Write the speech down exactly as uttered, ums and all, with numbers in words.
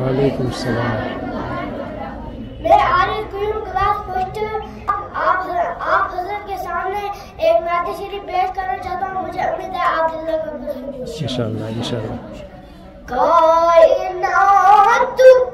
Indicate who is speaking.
Speaker 1: وعلیکم السلام.
Speaker 2: میں عارف قیوم کلاس فسٹ آپ آپ حضرت کے سامنے ایک نعت شریف پیش کرنا چاہتا ہوں. مجھے امید ہے آپ دل لگا کر سنیں گے.
Speaker 1: انشاءاللہ انشاءاللہ.
Speaker 2: کائنات